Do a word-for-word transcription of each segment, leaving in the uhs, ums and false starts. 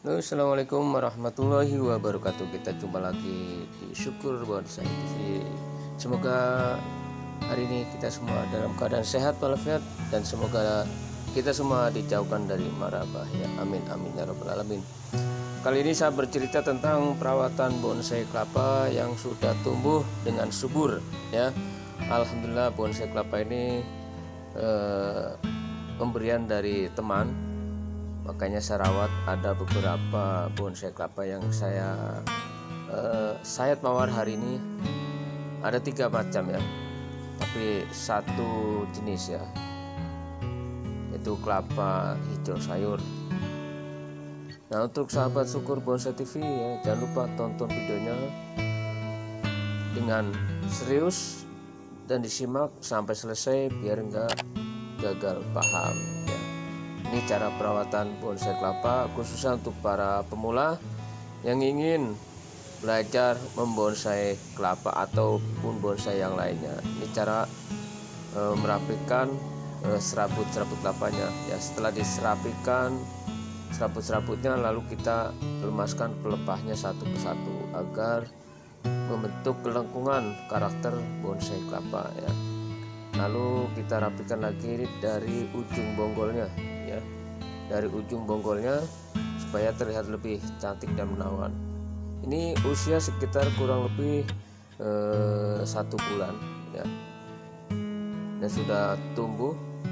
Halo, assalamualaikum warahmatullahi wabarakatuh. Kita jumpa lagi di Syukur Bonsai T V. Semoga hari ini kita semua dalam keadaan sehat walafiat, dan semoga kita semua dijauhkan dari mara bahaya. Amin amin ya rabbal alamin. Kali ini saya bercerita tentang perawatan bonsai kelapa yang sudah tumbuh dengan subur ya. Alhamdulillah, bonsai kelapa ini eh, pemberian dari teman, makanya saya rawat. Ada beberapa bonsai kelapa yang saya eh, sayat mawar hari ini. Ada tiga macam ya, tapi satu jenis ya, yaitu kelapa hijau sayur. Nah, untuk sahabat Syukur Bonsai T V ya, jangan lupa tonton videonya dengan serius dan disimak sampai selesai biar enggak gagal paham ya. Ini cara perawatan bonsai kelapa khususnya untuk para pemula yang ingin belajar membonsai kelapa ataupun bonsai yang lainnya. Ini cara e, merapikan e, serabut-serabut kelapanya ya. Setelah diserapikan serabut-serabutnya, lalu kita lemaskan pelepahnya satu persatu agar membentuk kelengkungan karakter bonsai kelapa ya. Lalu kita rapikan lagi dari ujung bonggolnya ya, dari ujung bonggolnya supaya terlihat lebih cantik dan menawan. Ini usia sekitar kurang lebih eh, satu bulan ya, dan sudah tumbuh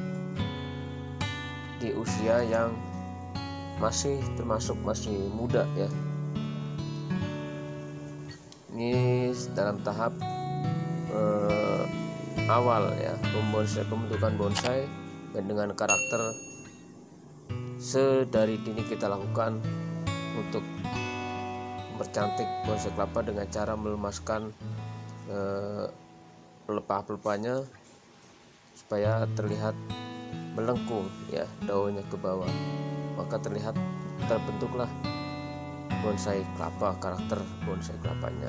di usia yang masih termasuk masih muda ya. Ini dalam tahap eh, awal ya, pembonsai, pembentukan bonsai, dan dengan karakter sedari dini kita lakukan untuk mempercantik bonsai kelapa dengan cara melemaskan eh, pelepah-pelepahnya supaya terlihat melengkung ya daunnya ke bawah, maka terlihat terbentuklah bonsai kelapa, karakter bonsai kelapanya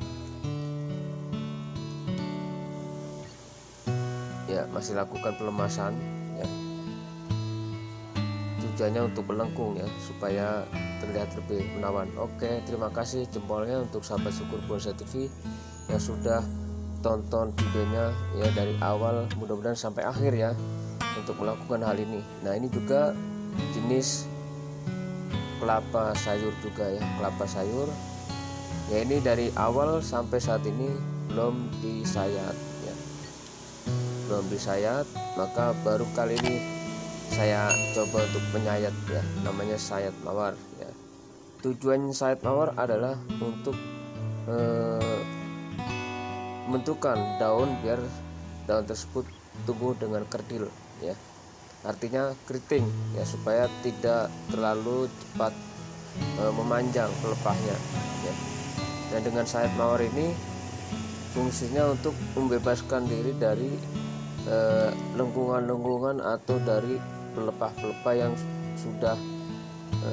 ya. Masih lakukan pelemasan ya, tujuannya untuk melengkung ya, supaya terlihat lebih menawan. Oke, terima kasih jempolnya untuk sahabat Syukur Bonsai T V yang sudah tonton videonya ya dari awal, mudah-mudahan sampai akhir ya untuk melakukan hal ini. Nah, ini juga jenis kelapa sayur juga ya, kelapa sayur ya. Ini dari awal sampai saat ini belum disayat ya, belum disayat, maka baru kali ini saya coba untuk menyayat ya, namanya sayat mawar ya. Tujuan sayat mawar adalah untuk eh, membentukkan daun biar daun tersebut tumbuh dengan kerdil ya, artinya keriting ya, supaya tidak terlalu cepat e, memanjang pelepahnya ya. Dan dengan sayat mawar ini fungsinya untuk membebaskan diri dari e, lengkungan-lengkungan atau dari pelepah-pelepah yang sudah e,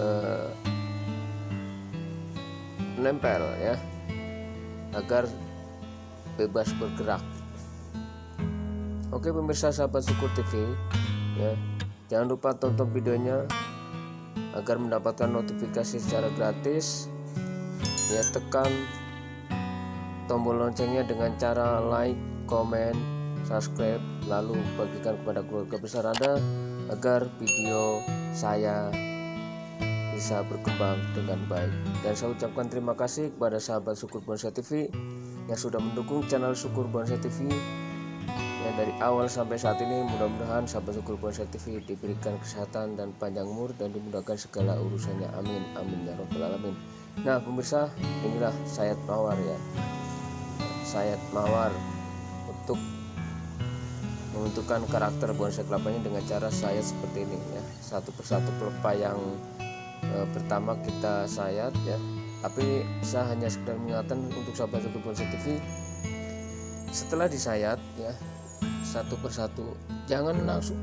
menempel ya, agar bebas bergerak. Oke pemirsa sahabat Syukur T V ya, jangan lupa tonton videonya agar mendapatkan notifikasi secara gratis ya. Tekan tombol loncengnya dengan cara like, komen, subscribe, lalu bagikan kepada keluarga besar Anda agar video saya bisa berkembang dengan baik. Dan saya ucapkan terima kasih kepada sahabat Syukur Bonsai T V yang sudah mendukung channel Syukur Bonsai T V ya, dari awal sampai saat ini. Mudah-mudahan sahabat Syukur Bonsai T V diberikan kesehatan dan panjang umur dan dimudahkan segala urusannya. Amin amin ya rabbal alamin. Nah pemirsa, inilah sayat mawar ya, sayat mawar untuk membentukkan karakter bonsai kelapanya dengan cara sayat seperti ini ya. Satu persatu pelepah yang e, pertama kita sayat ya, tapi saya hanya sekedar mengingatkan untuk sahabat Syukur Bonsai T V, setelah disayat ya satu persatu, jangan langsung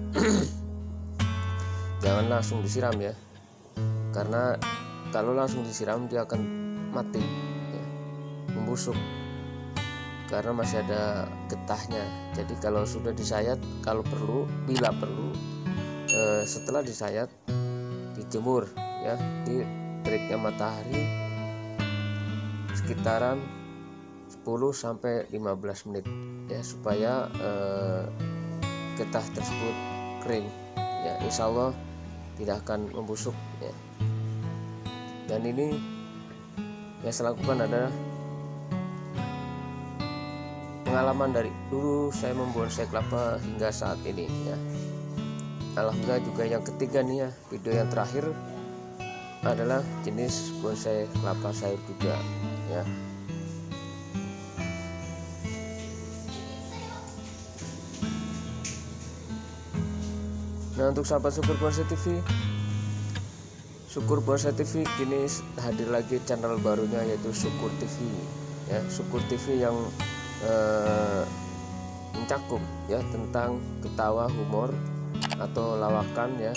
jangan langsung disiram ya, karena kalau langsung disiram dia akan mati ya, membusuk karena masih ada getahnya. Jadi kalau sudah disayat, kalau perlu, bila perlu eh, setelah disayat dijemur ya, di teriknya matahari sekitaran sepuluh sampai lima belas menit ya, supaya eh, getah tersebut kering ya, insya Allah tidak akan membusuk ya. Dan ini yang saya lakukan adalah pengalaman dari dulu saya membonsai kelapa hingga saat ini ya. Alhamdulillah juga yang ketiga nih ya, video yang terakhir adalah jenis bonsai kelapa sayur juga ya. Nah, untuk sahabat Syukur Bonsai T V, Syukur Bonsai T V kini hadir lagi channel barunya, yaitu Syukur T V ya. Syukur T V yang eh, mencakup ya tentang ketawa, humor atau lawakan ya,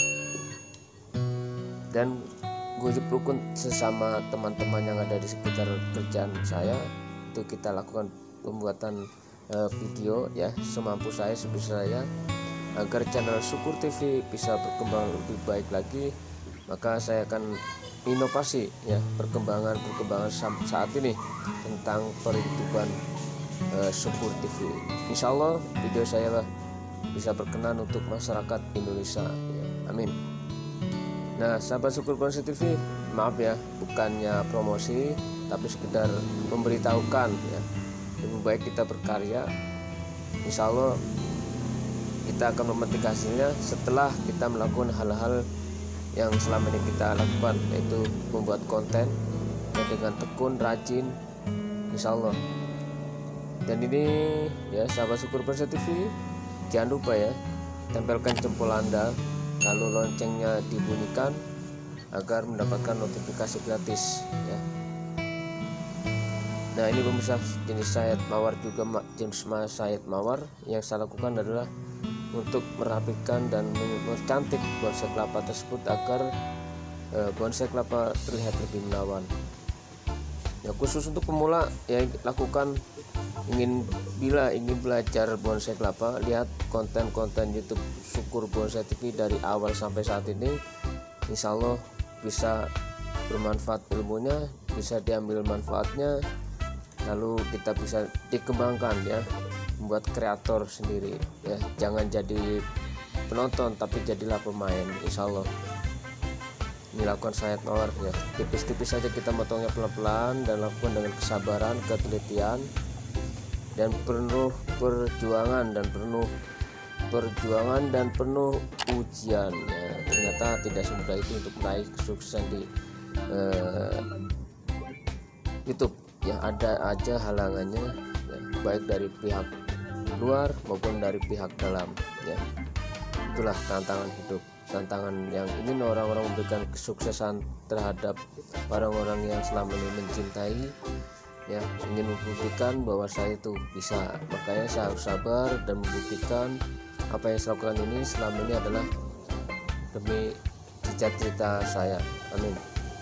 dan gojek rukun sesama teman-teman yang ada di sekitar kerjaan saya. Itu kita lakukan pembuatan eh, video ya semampu saya, sebisa saya, agar channel Syukur T V bisa berkembang lebih baik lagi. Maka saya akan inovasi ya perkembangan-perkembangan saat ini tentang per-YouTuban uh, Syukur T V. Insya Allah video saya bisa berkenan untuk masyarakat Indonesia ya. Amin. Nah, sahabat Syukur Bonsai T V, maaf ya, bukannya promosi tapi sekedar memberitahukan ya, lebih baik kita berkarya. Insya Allah kita akan memetik hasilnya setelah kita melakukan hal-hal yang selama ini kita lakukan, yaitu membuat konten ya, dengan tekun, rajin, insya Allah. Dan ini ya sahabat Syukur Bonsai T V, jangan lupa ya, tempelkan jempol Anda, lalu loncengnya dibunyikan agar mendapatkan notifikasi gratis ya. Nah, ini pemirsa, jenis sayat mawar juga jenis sayat mawar yang saya lakukan adalah untuk merapikan dan mencantik bonsai kelapa tersebut agar e, bonsai kelapa terlihat lebih menawan. Ya, khusus untuk pemula ya, lakukan ingin bila ingin belajar bonsai kelapa, lihat konten-konten YouTube Syukur Bonsai T V dari awal sampai saat ini. Insya Allah bisa bermanfaat ilmunya, bisa diambil manfaatnya, lalu kita bisa dikembangkan ya, membuat kreator sendiri ya. Jangan jadi penonton tapi jadilah pemain, insya Allah. Ini lakukan sayat mawar ya, tipis-tipis saja kita motongnya pelan-pelan dan lakukan dengan kesabaran, ketelitian, dan penuh perjuangan dan penuh perjuangan dan penuh ujian ya. Ternyata tidak semudah itu untuk meraih kesuksesan di eh, YouTube ya. Ada aja halangannya ya, baik dari pihak luar maupun dari pihak dalam ya. Itulah tantangan hidup, tantangan yang ingin orang-orang memberikan kesuksesan terhadap orang-orang yang selama ini mencintai ya, ingin membuktikan bahwa saya itu bisa. Makanya saya harus sabar dan membuktikan apa yang saya lakukan ini selama ini adalah demi cita-cita saya. Amin.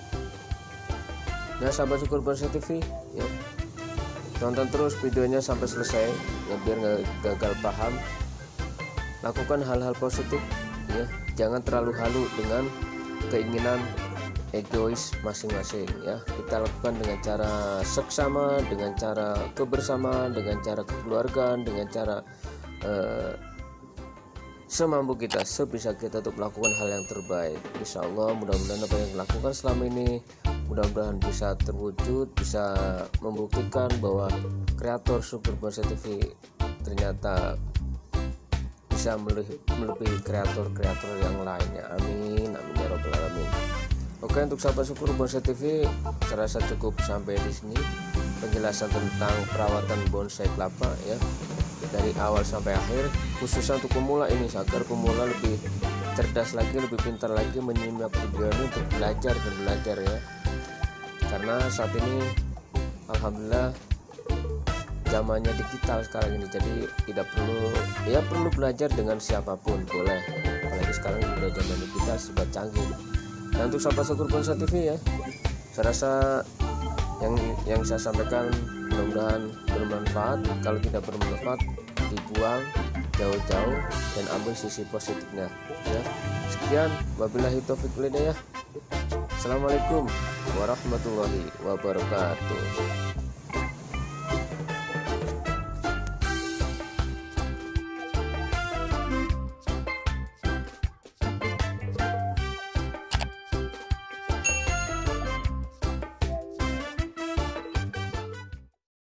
Nah, sahabat Syukur Bonsai T V ya, tonton terus videonya sampai selesai ya, biar nggak gagal paham. Lakukan hal-hal positif ya, jangan terlalu halu dengan keinginan egois masing-masing ya. Kita lakukan dengan cara seksama, dengan cara kebersamaan, dengan cara kekeluargaan, dengan cara eh, semampu kita, sebisa kita untuk melakukan hal yang terbaik. Insya Allah mudah-mudahan apa yang dilakukan selama ini mudah-mudahan bisa terwujud, bisa membuktikan bahwa kreator Syukur Bonsai T V ternyata bisa melebihi kreator-kreator yang lainnya. Amin, amin ya robbal alamin. Oke, untuk sahabat Syukur Bonsai T V, saya rasa cukup sampai di sini penjelasan tentang perawatan bonsai kelapa ya, dari awal sampai akhir, khususnya untuk pemula ini, agar pemula lebih cerdas lagi, lebih pintar lagi menyimak video ini untuk belajar dan belajar ya. Karena saat ini alhamdulillah zamannya digital sekarang ini, jadi tidak perlu ya perlu belajar dengan siapapun boleh, apalagi sekarang sudah zaman digital serba canggih. Dan untuk sahabat Syukur Bonsai T V ya, saya rasa yang yang saya sampaikan mudah-mudahan bermanfaat. Kalau tidak bermanfaat dibuang jauh-jauh dan ambil sisi positifnya ya. Sekian, wabillahi taufiq wal hidayah. Assalamualaikum warahmatullahi wabarakatuh.